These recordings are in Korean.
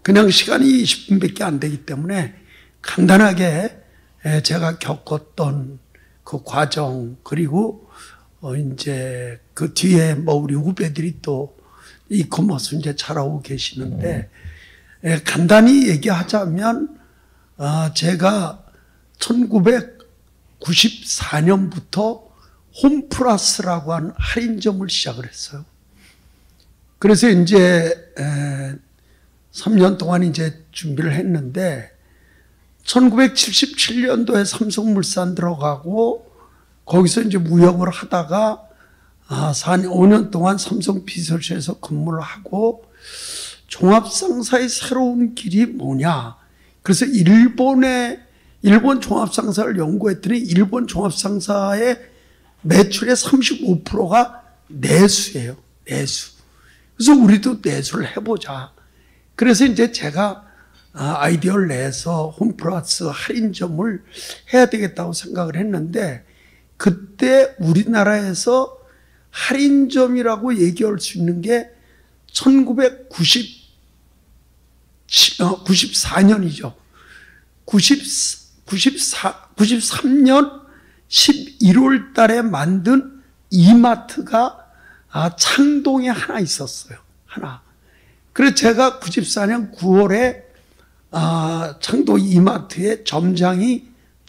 그냥 시간이 20분밖에 안 되기 때문에 간단하게 제가 겪었던 그 과정, 그리고 이제 그 뒤에 뭐 우리 후배들이 또 이커머스 이제 잘하고 계시는데, 간단히 얘기하자면 제가 1994년부터 홈플러스라고 하는 할인점을 시작을 했어요. 그래서 이제 3년 동안 이제 준비를 했는데, 1977년도에 삼성물산 들어가고 거기서 이제 무역을 하다가 5년 동안 삼성 비서실에서 근무를 하고, 종합상사의 새로운 길이 뭐냐. 그래서 일본 종합상사를 연구했더니 일본 종합상사의 매출의 35%가 내수예요. 내수. 그래서 우리도 내수를 해보자. 그래서 이제 제가 아이디어를 내서 홈플러스 할인점을 해야 되겠다고 생각을 했는데, 그때 우리나라에서 할인점이라고 얘기할 수 있는 게 1994년이죠. 93년 11월 달에 만든 이마트가 창동에 하나 있었어요. 하나. 그래서 제가 94년 9월에 창동 이마트의 점장이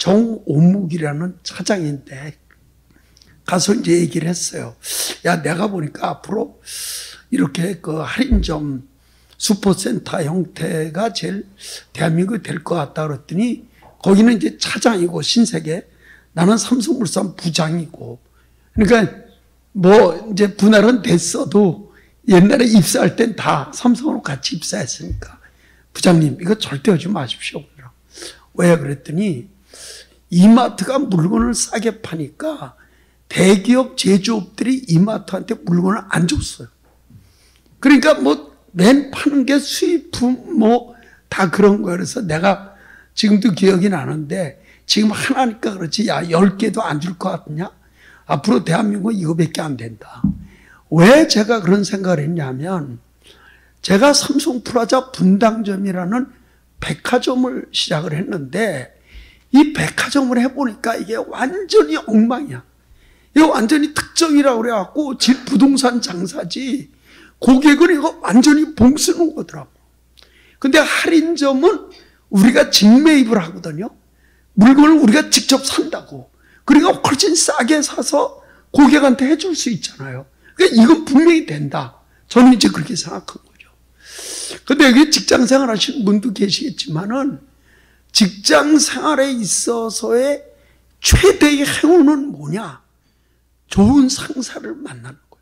정오묵이라는 차장인데 가서 이제 얘기를 했어요. 야, 내가 보니까 앞으로 이렇게 그 할인점 슈퍼센터 형태가 제일 대한민국이 될 것 같다 그랬더니, 거기는 이제 차장이고 신세계, 나는 삼성물산 부장이고, 그러니까 뭐 이제 분할은 됐어도 옛날에 입사할 땐 다 삼성으로 같이 입사했으니까 부장님 이거 절대 하지 마십시오. 왜 그랬더니 이마트가 물건을 싸게 파니까 대기업 제조업들이 이마트한테 물건을 안 줬어요. 그러니까 뭐 맨 파는 게 수입품 뭐 다 그런 거예요. 그래서 내가 지금도 기억이 나는데, 지금 하나니까 그렇지, 야 10개도 안 줄 것 같냐? 앞으로 대한민국은 이거밖에 안 된다. 왜 제가 그런 생각을 했냐면, 제가 삼성프라자 분당점이라는 백화점을 시작을 했는데, 이 백화점을 해보니까 이게 완전히 엉망이야. 이거 완전히 특정이라고 그래갖고 부동산 장사지, 고객은 이거 완전히 봉 쓰는 거더라고. 근데 할인점은 우리가 직매입을 하거든요. 물건을 우리가 직접 산다고. 그러니까 훨씬 싸게 사서 고객한테 해줄 수 있잖아요. 그러니까 이건 분명히 된다. 저는 이제 그렇게 생각한 거죠. 근데 여기 직장 생활 하시는 분도 계시겠지만은, 직장 생활에 있어서의 최대의 행운은 뭐냐? 좋은 상사를 만나는 거예요.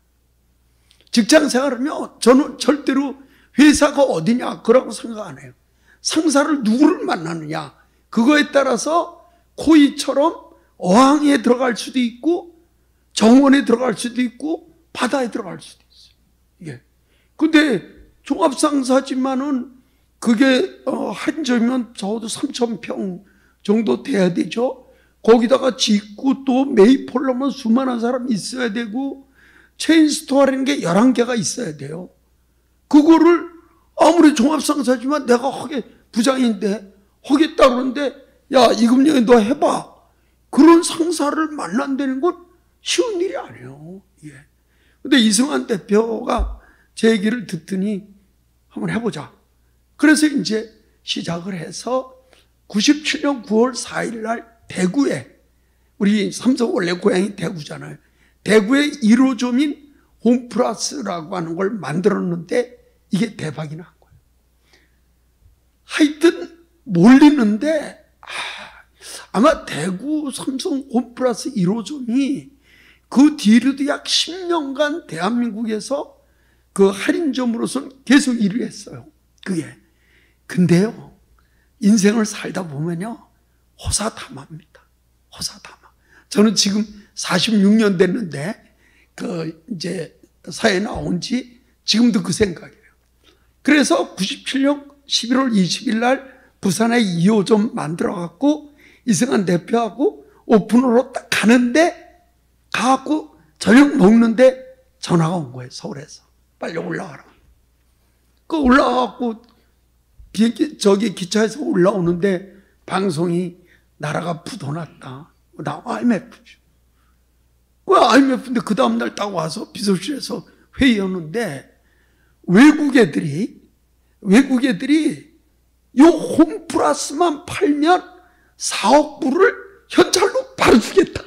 직장 생활은요, 저는 절대로 회사가 어디냐 그러고 생각 안 해요. 상사를 누구를 만나느냐, 그거에 따라서 코이처럼 어항에 들어갈 수도 있고 정원에 들어갈 수도 있고 바다에 들어갈 수도 있어요. 이게. 근데 종합상사지만은 그게 할인점이면 적어도 3,000평 정도 돼야 되죠. 거기다가 짓고 또 매입하려면 수많은 사람이 있어야 되고, 체인스토어라는 게 11개가 있어야 돼요. 그거를 아무리 종합상사지만 내가 부장인데 하겠다 그러는데, 야 이금영이 너 해봐. 그런 상사를 만난다는 건 쉬운 일이 아니에요. 예. 근데 이승환 대표가 제 얘기를 듣더니 한번 해보자. 그래서 이제 시작을 해서 97년 9월 4일 날 대구에, 우리 삼성 원래 고향이 대구잖아요. 대구에 1호점인 홈플러스라고 하는 걸 만들었는데 이게 대박이 난 거예요. 하여튼 몰리는데, 아마 대구 삼성 홈플러스 1호점이 그 뒤로도 약 10년간 대한민국에서 그 할인점으로서는 계속 일을 했어요. 그게. 근데요, 인생을 살다 보면요, 호사다마입니다. 호사다마. 저는 지금 46년 됐는데, 이제 사회에 나온 지 지금도 그 생각이에요. 그래서 97년 11월 20일 날 부산에 2호점 만들어갖고 이승환 대표하고 오픈으로 딱 가는데, 가갖고 저녁 먹는데 전화가 온 거예요. 서울에서. 빨리 올라와라. 그 올라와갖고 비행기, 기차에서 올라오는데 방송이 나라가 부도났다. 나 IMF죠. 그 IMF인데 그 다음날 딱 와서 비서실에서 회의하는데 외국 애들이 요 홈플러스만 팔면 4억 불을 현찰로 바로 주겠다.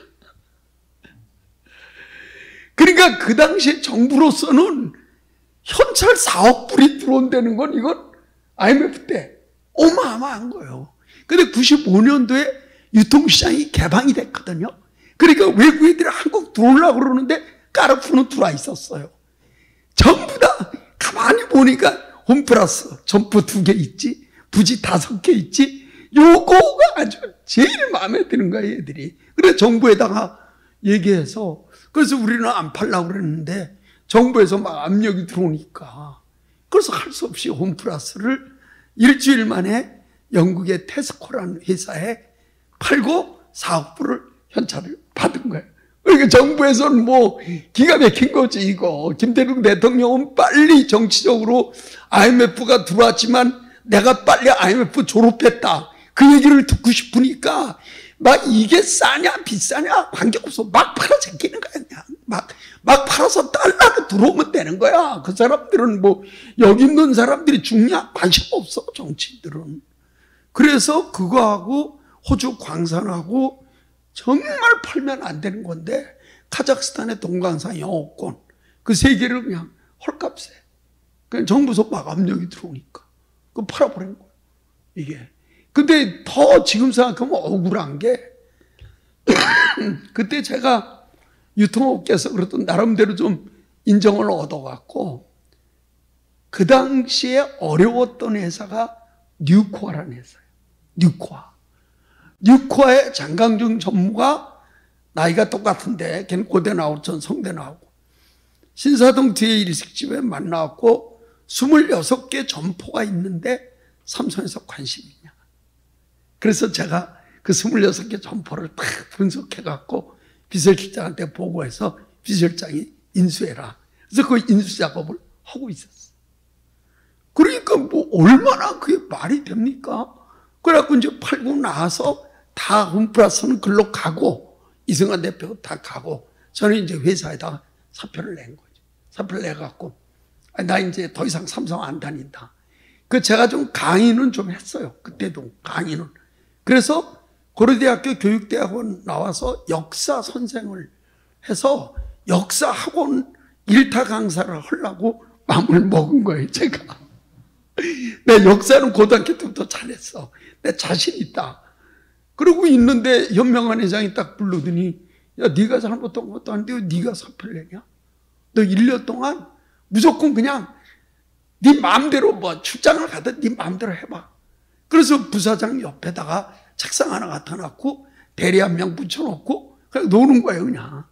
그러니까 그 당시에 정부로서는 현찰 4억 불이 들어온다는 건 이건 IMF 때 어마어마한 거예요. 근데 95년도에 유통시장이 개방이 됐거든요. 그러니까 외국 애들이 한국 들어오려고 그러는데 까르푸는 들어와 있었어요. 전부 다 가만히 보니까 홈플러스 점포 2개 있지, 부지 5개 있지, 요거가 아주 제일 마음에 드는 거예요, 애들이. 그래서 정부에다가 얘기해서, 그래서 우리는 안 팔려고 그랬는데 정부에서 막 압력이 들어오니까, 그래서 할 수 없이 홈플러스를 일주일 만에 영국의 테스코라는 회사에 팔고 4억 불을 현찰을 받은 거예요. 그러니까 정부에서는 뭐 기가 막힌 거지 이거. 김대중 대통령은 빨리 정치적으로 IMF가 들어왔지만 내가 빨리 IMF 졸업했다. 그 얘기를 듣고 싶으니까 막 이게 싸냐 비싸냐 관계없어. 막 팔아 제끼는 거야 그냥. 막 팔아서 달러로 들어오면 되는 거야. 그 사람들은 뭐 여기 있는 사람들이 죽냐 관심 없어 정치인들은. 그래서 그거하고 호주 광산하고 정말 팔면 안 되는 건데 카자흐스탄의 동강산 영어권 그 3개를 그냥 헐값에 그냥 정부에서 막 압력이 들어오니까 그 팔아버린 거예요 이게. 근데 더 지금 생각하면 억울한 게 그때 제가 유통업계에서 그래도 나름대로 좀 인정을 얻어갖고 그 당시에 어려웠던 회사가 뉴코아라는 회사예요. 뉴코아의 장강준 전무가 나이가 똑같은데 걔는 고대 나오고 전 성대 나오고 신사동 뒤에 일식집에 만나갖고 26개 점포가 있는데 삼성에서 관심이 있냐. 그래서 제가 그 26개 점포를 딱 분석해갖고 비서실장한테 보고해서 비서실장이 인수해라. 그래서 그 인수 작업을 하고 있었어. 그러니까 뭐 얼마나 그게 말이 됩니까? 그래갖고 이제 팔고 나서 다 홈플러스는 글로 가고 이승환 대표 다 가고 저는 이제 회사에다가 사표를 낸 거죠. 사표를 내갖고 나 이제 더 이상 삼성 안 다닌다. 그 제가 좀 강의는 좀 했어요. 그때도 강의는. 그래서 고려대학교 교육대학원 나와서 역사 선생을 해서 역사학원 일타 강사를 하려고 마음을 먹은 거예요, 제가. 내 역사는 고등학교 때부터 잘했어. 내 자신 있다. 그러고 있는데 현명한 회장이 딱 불러더니 야, 네가 잘못한 것도 아닌데 왜 네가 사표를 내냐? 너 1년 동안 무조건 그냥 네 마음대로 뭐 출장을 가든 네 마음대로 해봐. 그래서 부사장 옆에다가 책상 하나 갖다 놨고 대리 한 명 붙여놓고 그냥 노는 거예요 그냥.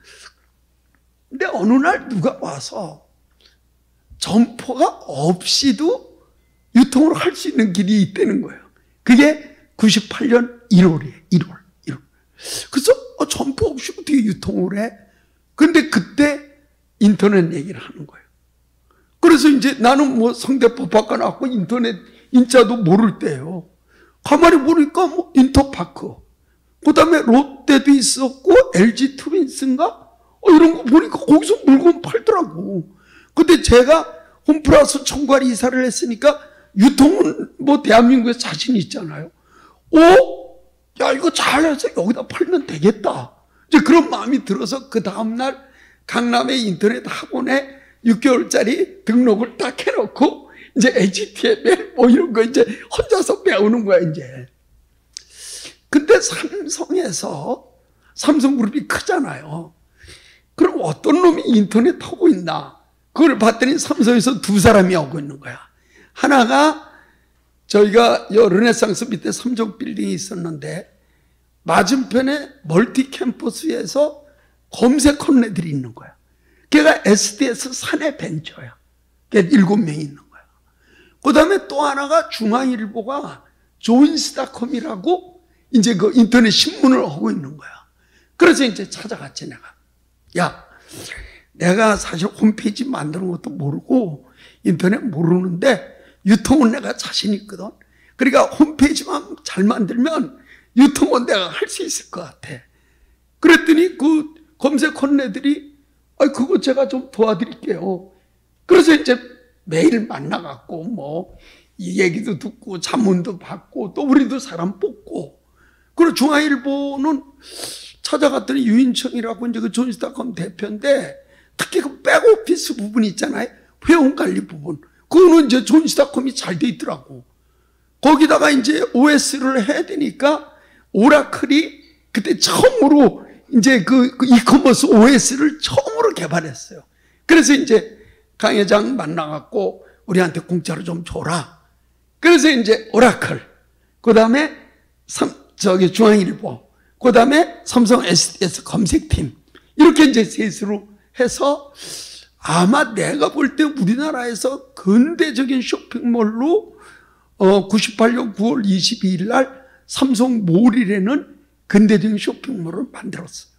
근데 어느 날 누가 와서 점포가 없이도 유통을 할 수 있는 길이 있다는 거예요. 그게 98년 1월이에요. 1월. 그래서 점포 없이 어떻게 유통을 해? 근데 그때 인터넷 얘기를 하는 거예요. 그래서 이제 나는 뭐 성대법 바꿔 나왔고 인터넷 인자도 모를 때예요. 가만히 보니까 뭐 인터파크, 그 다음에 롯데도 있었고 LG 트윈스인가? 이런 거 보니까 거기서 물건 팔더라고. 근데 제가 홈플러스 총괄 이사를 했으니까 유통은 뭐 대한민국에 자신 있잖아요. 야 이거 잘해서 여기다 팔면 되겠다. 이제 그런 마음이 들어서 그 다음날 강남의 인터넷 학원에 6개월짜리 등록을 딱 해놓고 이제 HTML 뭐 이런 거 이제 혼자서 배우는 거야 이제. 근데 삼성그룹이 크잖아요. 그럼 어떤 놈이 인터넷 하고 있나? 그걸 봤더니 삼성에서 2사람이 하고 있는 거야. 하나가 저희가 르네상스 밑에 3종 빌딩이 있었는데 맞은편에 멀티 캠퍼스에서 검색하는 애들이 있는 거야. 걔가 SDS 사내벤처야. 걔 7명이 있는 거야. 그 다음에 또 하나가 중앙일보가 조인스닷컴이라고 이제 그 인터넷 신문을 하고 있는 거야. 그래서 이제 찾아갔지 내가. 야, 내가 사실 홈페이지 만드는 것도 모르고 인터넷 모르는데 유통은 내가 자신 있거든. 그러니까 홈페이지만 잘 만들면 유통은 내가 할 수 있을 것 같아. 그랬더니 그 검색하는 애들이 그거 제가 좀 도와드릴게요. 그래서 이제 매일 만나갖고 뭐 이 얘기도 듣고 자문도 받고 또 우리도 사람 뽑고. 그리고 중앙일보는 찾아갔더니 유인청이라고 이제 그 존스닷컴 대표인데 특히 그 백오피스 부분 있잖아요. 회원관리 부분. 그거는 이제 존스닷컴이 잘 돼 있더라고. 거기다가 이제 OS를 해야 되니까 오라클이 그때 처음으로 이제 그 이커머스 OS를 처음으로 개발했어요. 그래서 이제 강 회장 만나갖고 우리한테 공짜로 좀 줘라. 그래서 이제 오라클, 그 다음에 중앙일보, 그 다음에 삼성 SDS 검색팀, 이렇게 이제 셋으로 해서 아마 내가 볼 때 우리나라에서 근대적인 쇼핑몰로 98년 9월 22일 날 삼성몰이라는 근대적인 쇼핑몰을 만들었어요.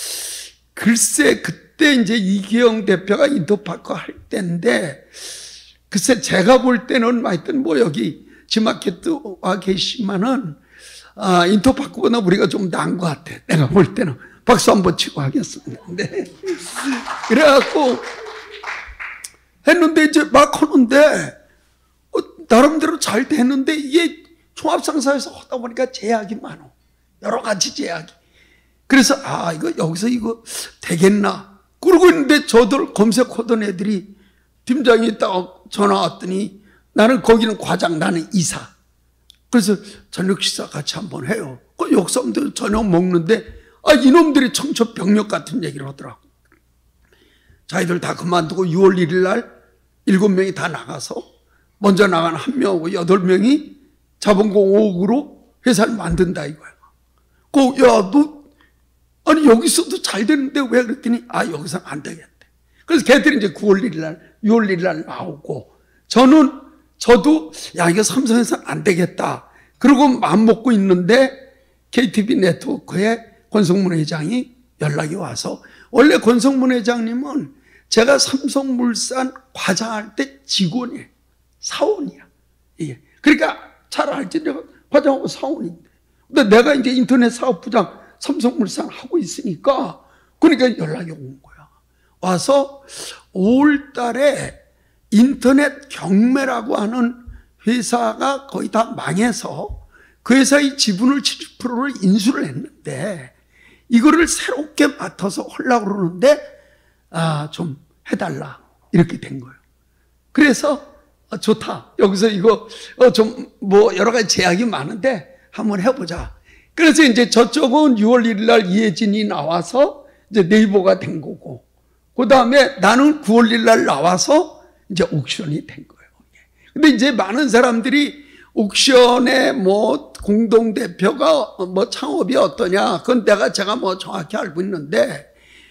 글쎄 그때 이제 이기영 대표가 인터파크 할 때인데, 글쎄 제가 볼 때는 하여튼 뭐 여기 지마켓 와 계시지만은 인터파크보다 우리가 좀 나은 것 같아. 내가 볼 때는. 박수 한번 치고 하겠습니다. 네. 그래갖고 했는데 이제 막 하는데 나름대로 잘 됐는데 이게 종합상사에서 하다 보니까 제약이 많아. 여러 가지 제약이. 그래서 이거 여기서 이거 되겠나. 그러고 있는데 저들 검색하던 애들이 팀장이 딱 전화 왔더니 나는 거기는 과장, 나는 이사. 그래서 저녁 식사 같이 한번 해요. 그 욕사람들 저녁 먹는데 이놈들이 청천벽력 같은 얘기를 하더라고. 자기들 다 그만두고 6월 1일 날 7명이 다 나가서 먼저 나간 1명하고 8명이 자본공 5억으로 회사를 만든다 이거야. 너 아니 여기서도 잘 되는데 왜 그랬더니 여기서는 안 되겠대. 그래서 걔들이 이제 9월 1일 날 6월 1일 날 나오고 저도 이거 삼성에서는 안 되겠다. 그러고 마음 먹고 있는데 KTV 네트워크에 권성문 회장이 연락이 와서, 원래 권성문 회장님은 제가 삼성물산 과장할 때 직원이에요. 사원이야. 이게. 그러니까 잘 알지. 내가 과장하고 사원인데. 근데 내가 이제 인터넷 사업부장 삼성물산 하고 있으니까 그러니까 연락이 온 거야. 와서 5월 달에 인터넷 경매라고 하는 회사가 거의 다 망해서 그 회사의 지분을 70%를 인수를 했는데 이거를 새롭게 맡아서 하려고 그러는데 좀 해달라 이렇게 된 거예요. 그래서 좋다. 여기서 이거 좀 뭐 여러 가지 제약이 많은데 한번 해보자. 그래서 이제 저쪽은 6월 1일 날 이혜진이 나와서 이제 네이버가 된 거고, 그 다음에 나는 9월 1일 날 나와서 이제 옥션이 된 거예요. 근데 이제 많은 사람들이 옥션의 뭐 공동대표가 뭐 창업이 어떠냐, 그건 제가 뭐 정확히 알고 있는데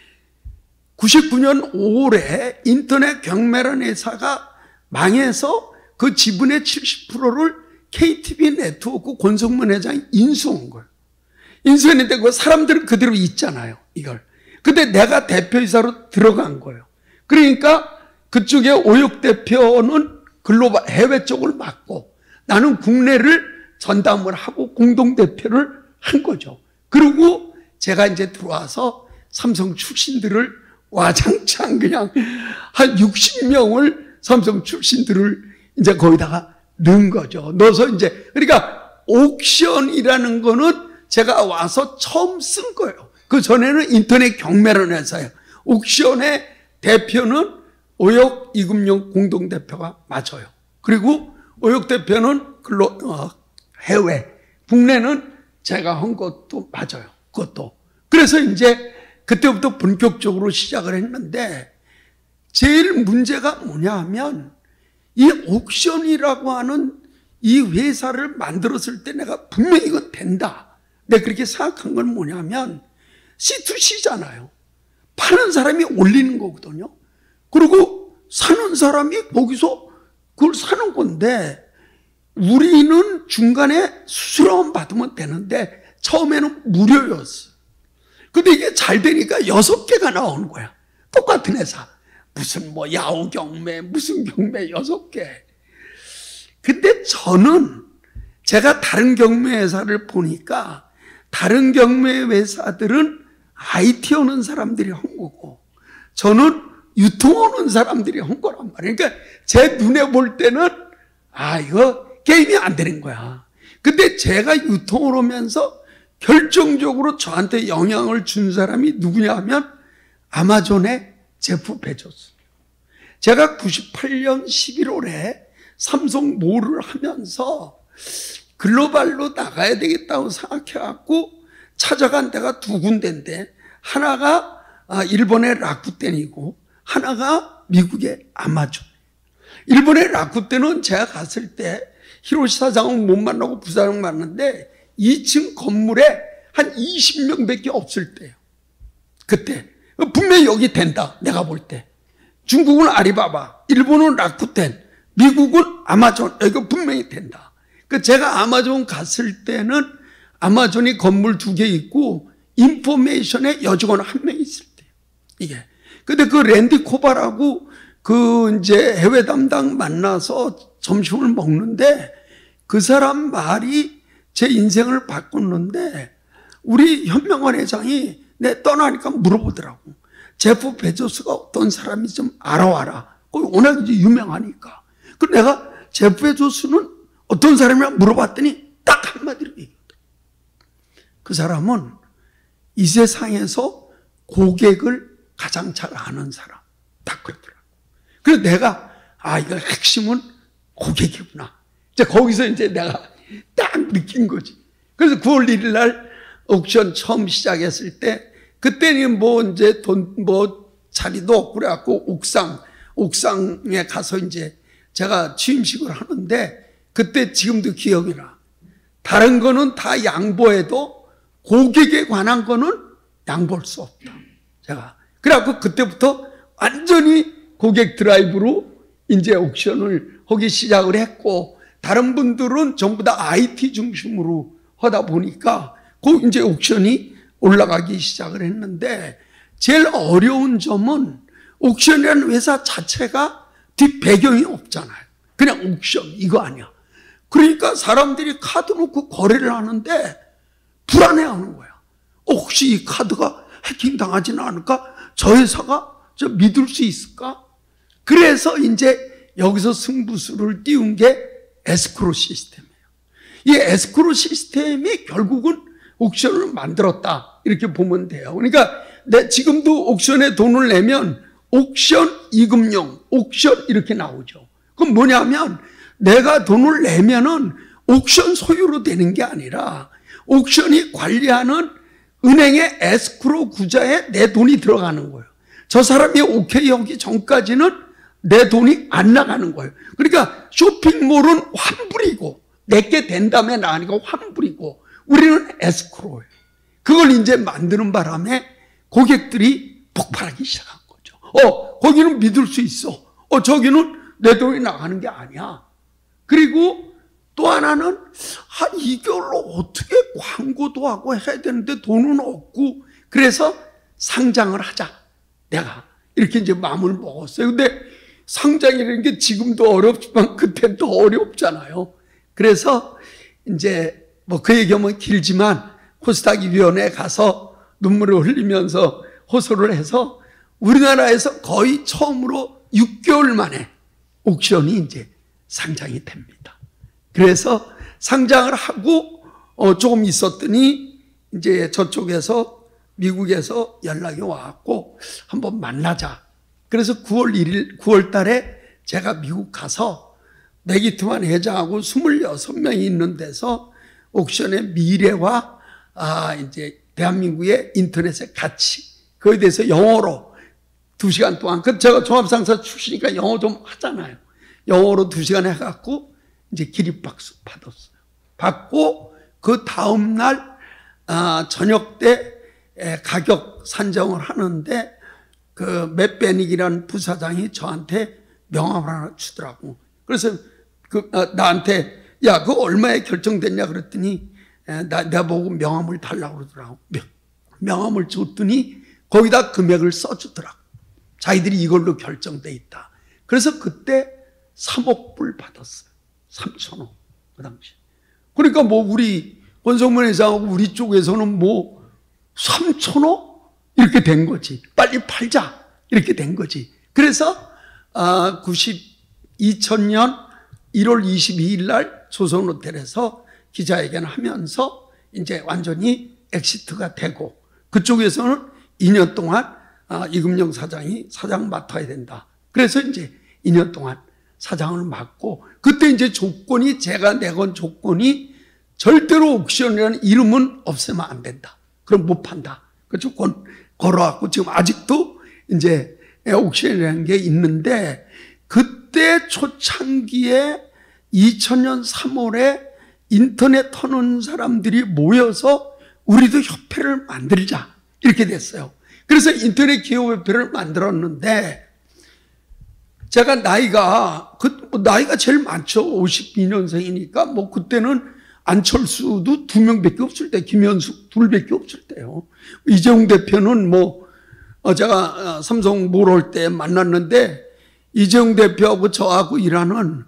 99년 5월에 인터넷 경매라는 회사가 망해서 그 지분의 70%를 KTV 네트워크 권성문 회장이 인수한 거예요. 인수했는데 그 사람들은 그대로 있잖아요, 이걸. 근데 내가 대표이사로 들어간 거예요. 그러니까 그쪽에 오혁 대표는 글로벌 해외 쪽을 맡고 나는 국내를 전담을 하고 공동대표를 한 거죠. 그리고 제가 이제 들어와서 삼성 출신들을 와장창 그냥 한 60명을 삼성 출신들을 이제 거기다가 넣은 거죠. 넣어서 이제, 그러니까 옥션이라는 거는 제가 와서 처음 쓴 거예요. 그 전에는 인터넷 경매라는 회사예요. 옥션의 대표는 오혁 이금용 공동대표가 맞아요. 그리고 오혁 대표는 해외, 국내는 제가 한 것도 맞아요. 그것도. 그래서 이제 그때부터 본격적으로 시작을 했는데 제일 문제가 뭐냐 하면 이 옥션이라고 하는 이 회사를 만들었을 때 내가 분명히 이거 된다. 내가 그렇게 생각한 건 뭐냐면 C2C잖아요. 파는 사람이 올리는 거거든요. 그리고 사는 사람이 거기서 그걸 사는 건데 우리는 중간에 수수료만 받으면 되는데 처음에는 무료였어. 근데 이게 잘 되니까 6개가 나오는 거야. 똑같은 회사. 무슨 뭐 야후 경매, 무슨 경매 6개. 근데 저는 제가 다른 경매 회사를 보니까 다른 경매 회사들은 IT 오는 사람들이 한 거고 저는 유통 오는 사람들이 한 거란 말이에요. 그러니까 제 눈에 볼 때는 이거 게임이 안 되는 거야. 근데 제가 유통을 오면서 결정적으로 저한테 영향을 준 사람이 누구냐 하면 아마존의 제프 베조스. 제가 98년 11월에 삼성몰을 하면서 글로벌로 나가야 되겠다고 생각해갖고 찾아간 데가 두 군데인데 하나가 일본의 라쿠텐이고 하나가 미국의 아마존. 일본의 라쿠텐은 제가 갔을 때 히로시 사장은 못 만나고 부사장 만났는데 2층 건물에 한 20명밖에 없을 때예요. 그때 분명히 여기 된다 내가 볼 때. 중국은 아리바바, 일본은 라쿠텐, 미국은 아마존, 이거 분명히 된다. 제가 아마존 갔을 때는 아마존이 건물 2개 있고 인포메이션에 여직원 1명 있을 때예요. 이게. 근데 그 랜디 코바라고 이제 해외 담당 만나서 점심을 먹는데 그 사람 말이 제 인생을 바꿨는데 우리 현명원 회장이 내 떠나니까 물어보더라고. 제프 베조스가 어떤 사람인지 좀 알아와라. 워낙 이제 유명하니까. 그래서 내가 제프 베조스는 어떤 사람이라 물어봤더니 딱 한마디로 얘기했다. 그 사람은 이 세상에서 고객을 가장 잘 아는 사람. 딱 그러더라고. 그래서 내가 이거 핵심은 고객이구나. 이제 거기서 이제 내가 딱 느낀 거지. 그래서 9월 1일 날 옥션 처음 시작했을 때 그때는 이제 자리도 없고 그래갖고 옥상에 가서 이제 제가 취임식을 하는데 그때 지금도 기억이 나. 다른 거는 다 양보해도 고객에 관한 거는 양보할 수 없다. 제가. 그래갖고 그때부터 완전히 고객 드라이브로 이제 옥션을 하기 시작을 했고 다른 분들은 전부 다 IT 중심으로 하다 보니까 이제 옥션이 올라가기 시작을 했는데 제일 어려운 점은 옥션이라는 회사 자체가 뒷 배경이 없잖아요. 그냥 옥션 이거 아니야. 그러니까 사람들이 카드 놓고 거래를 하는데 불안해하는 거야. 혹시 이 카드가 해킹 당하지는 않을까? 저 회사가 믿을 수 있을까? 그래서 이제 여기서 승부수를 띄운 게 에스크로 시스템이에요. 이 에스크로 시스템이 결국은 옥션을 만들었다 이렇게 보면 돼요. 그러니까 지금도 옥션에 돈을 내면 옥션 이금용, 옥션 이렇게 나오죠. 그럼 뭐냐면 내가 돈을 내면은 옥션 소유로 되는 게 아니라 옥션이 관리하는 은행의 에스크로 구좌에 내 돈이 들어가는 거예요. 저 사람이 오케이 하기 전까지는 내 돈이 안 나가는 거예요. 그러니까 쇼핑몰은 환불이고 내게 된 다음에 나가니까 환불이고 우리는 에스크로예요. 그걸 이제 만드는 바람에 고객들이 폭발하기 시작한 거죠. 거기는 믿을 수 있어. 저기는 내 돈이 나가는 게 아니야. 그리고 또 하나는 이걸로 어떻게 광고도 하고 해야 되는데 돈은 없고 그래서 상장을 하자. 내가 이렇게 이제 마음을 먹었어요. 근데 상장이라는 게 지금도 어렵지만 그때는 더 어렵잖아요. 그래서 이제 그 얘기하면 길지만 코스닥 위원회에 가서 눈물을 흘리면서 호소를 해서 우리나라에서 거의 처음으로 6개월 만에 옥션이 이제 상장이 됩니다. 그래서 상장을 하고 조금 있었더니 이제 저쪽에서 미국에서 연락이 와갖고 한번 만나자. 그래서 9월 달에 제가 미국 가서 맥이트만 회장하고 26명이 있는 데서 옥션의 미래와 이제 대한민국의 인터넷의 가치 그거에 대해서 영어로 2시간 동안 제가 종합상사 출신이니까 영어 좀 하잖아요. 영어로 2시간 해갖고 이제 기립박수 받았어요. 받고 그 다음날 저녁 때 가격 산정을 하는데 그 맷베닉이라는 부사장이 저한테 명함을 하나 주더라고. 그래서 나한테 야 그거 얼마에 결정됐냐 그랬더니 내가 보고 명함을 달라고 그러더라고. 명함을 줬더니 거기다 금액을 써주더라고. 자기들이 이걸로 결정돼 있다. 그래서 그때 3억 불 받았어요. 3,000원. 그 당시. 그러니까 뭐 우리 권성문 회장하고 우리 쪽에서는 뭐 3,000원? 이렇게 된 거지. 빨리 팔자. 이렇게 된 거지. 그래서 2000년 1월 22일 날 조선호텔에서 기자회견을 하면서 이제 완전히 엑시트가 되고, 그쪽에서는 2년 동안 이금영 사장이 사장 맡아야 된다. 그래서 이제 2년 동안 사장을 맡고, 그때 이제 조건이, 제가 내건 조건이 절대로 옥션이라는 이름은 없애면 안 된다. 그럼 못 판다. 그 조건 걸어왔고, 지금 아직도 이제 옥션이라는 게 있는데, 그때 초창기에 2000년 3월에 인터넷 터는 사람들이 모여서 우리도 협회를 만들자. 이렇게 됐어요. 그래서 인터넷 기업협회를 만들었는데, 제가 나이가 제일 많죠. 52년생이니까, 뭐, 그때는 안철수도 2명밖에 없을 때, 김현숙 2밖에 없을 때요. 이재용 대표는 뭐, 제가 삼성 몰올 때 만났는데, 이재용 대표하고 저하고 일하는,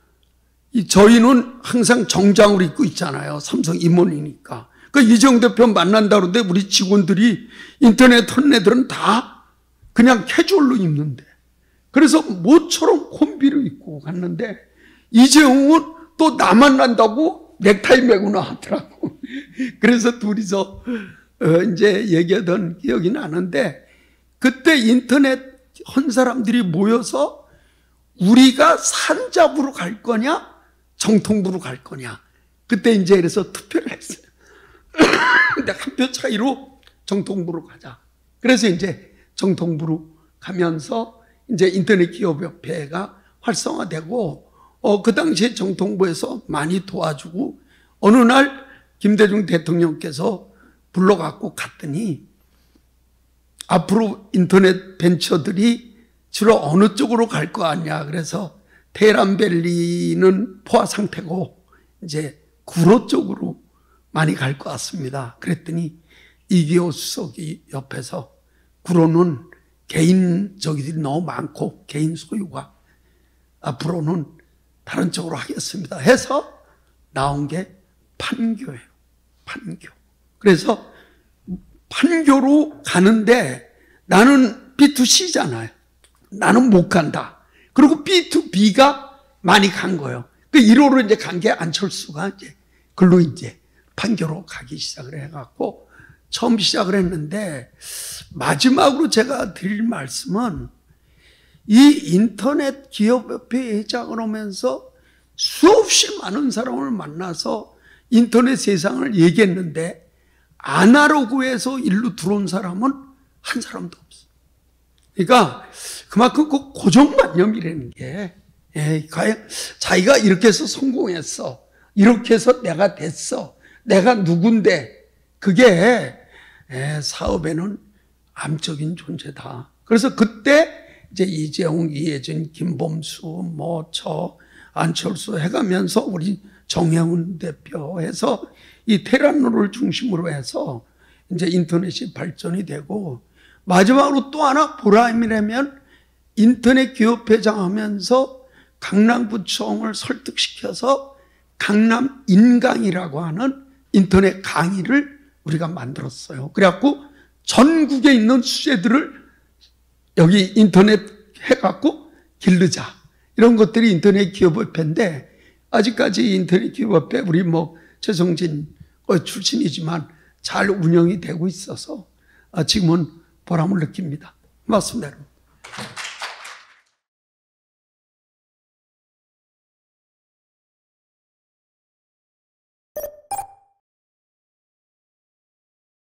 저희는 항상 정장을 입고 있잖아요. 삼성 임원이니까. 그러니까 이재용 대표 만난다 그러는데 우리 직원들이 인터넷 턴 애들은 다 그냥 캐주얼로 입는데. 그래서 모처럼 콤비를 입고 갔는데, 이재용은 또 나 만난다고 넥타이 메고 나왔더라고. 그래서 둘이서 이제 얘기하던 기억이 나는데, 그때 인터넷 한 사람들이 모여서 우리가 산잡으로 갈 거냐 정통부로 갈 거냐, 그때 이제 그래서 투표를 했어요. 근데 한 표 차이로 정통부로 가자. 그래서 이제 정통부로 가면서 이제 인터넷 기업협회가 활성화되고, 그 당시에 정통부에서 많이 도와주고, 어느 날 김대중 대통령께서 불러갖고 갔더니, 앞으로 인터넷 벤처들이 주로 어느 쪽으로 갈 거 아니야. 그래서 테헤란밸리는 포화 상태고 이제 구로 쪽으로 많이 갈 것 같습니다. 그랬더니 이기호 수석이 옆에서, 구로는 개인 저기들이 너무 많고 개인 소유가, 앞으로는 다른 쪽으로 하겠습니다 해서 나온 게 판교예요. 판교. 그래서 판교로 가는데 나는 B2C잖아요. 나는 못 간다. 그리고 B2B가 많이 간 거예요. 그 1호로 이제 간 게 안철수가 이제 글로 이제 판교로 가기 시작을 해갖고 처음 시작을 했는데, 마지막으로 제가 드릴 말씀은, 이 인터넷 기업협회 회장을 하면서 수없이 많은 사람을 만나서 인터넷 세상을 얘기했는데, 아날로그에서 일로 들어온 사람은 한 사람도 없어. 그러니까 그만큼 그 고정관념이라는 게, 자기가 이렇게 해서 성공했어, 이렇게 해서 내가 됐어, 내가 누군데, 그게 사업에는 암적인 존재다. 그래서 그때 이제 이재용, 이해준, 김범수, 뭐 저 안철수 해가면서 우리 정혜훈 대표 해서 이 테란노를 중심으로 해서 이제 인터넷이 발전이 되고, 마지막으로 또 하나 보람이라면, 인터넷 기업회장 하면서 강남구청을 설득시켜서 강남 인강이라고 하는 인터넷 강의를 우리가 만들었어요. 그래갖고 전국에 있는 수재들을 여기 인터넷 해갖고 기르자. 이런 것들이 인터넷 기업협회인데, 아직까지 인터넷 기업협회 우리 뭐 최성진 출신이지만 잘 운영이 되고 있어서 지금은 보람을 느낍니다. 고맙습니다.